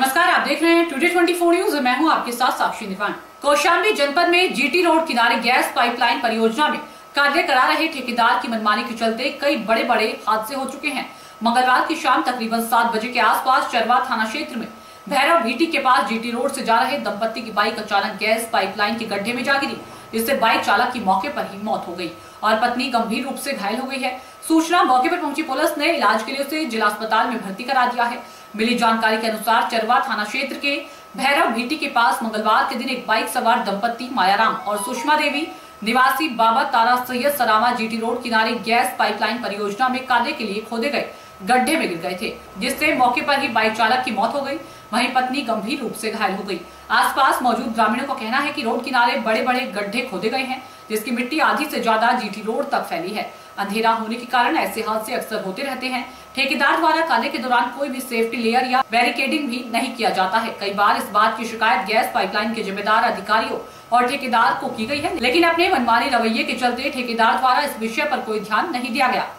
नमस्कार, आप देख रहे हैं टुडे 24 न्यूज। मैं हूं आपके साथ साक्षी निवान। कौशाम्बी जनपद में जीटी रोड किनारे गैस पाइपलाइन परियोजना में कार्य करा रहे ठेकेदार की मनमानी के चलते कई बड़े बड़े हादसे हो चुके हैं। मंगलवार की शाम तकरीबन 7 बजे के आसपास चरवा थाना क्षेत्र में भैरव भीटी के पास जीटी रोड से जा रहे दंपत्ति की बाइक अचानक गैस पाइपलाइन के गड्ढे में जा गिरी, जिससे बाइक चालक की मौके पर ही मौत हो गई और पत्नी गंभीर रूप से घायल हो गई है। सूचना मौके पर पहुंची पुलिस ने इलाज के लिए उसे जिला अस्पताल में भर्ती करा दिया है। मिली जानकारी के अनुसार चरवा थाना क्षेत्र के भैरव भीटी के पास मंगलवार के दिन एक बाइक सवार दंपत्ति मायाराम और सुषमा देवी निवासी बाबा तारा सैयद सरामा जीटी रोड किनारे गैस पाइपलाइन परियोजना में कार्य के लिए खोदे गए गड्ढे में गिर गए थे, जिससे मौके पर ही बाइक चालक की मौत हो गई। वहीं पत्नी गंभीर रूप से घायल हो गई। आसपास मौजूद ग्रामीणों का कहना है कि रोड किनारे बड़े बड़े गड्ढे खोदे गए हैं, जिसकी मिट्टी आधी से ज्यादा जीटी रोड तक फैली है। अंधेरा होने के कारण ऐसे हादसे अक्सर होते रहते हैं। ठेकेदार द्वारा कार्य के दौरान कोई भी सेफ्टी लेयर या बैरिकेडिंग भी नहीं किया जाता है। कई बार इस बात की शिकायत गैस पाइपलाइन के जिम्मेदार अधिकारियों और ठेकेदार को की गई है, लेकिन अपने मनमानी रवैये के चलते ठेकेदार द्वारा इस विषय पर कोई ध्यान नहीं दिया गया।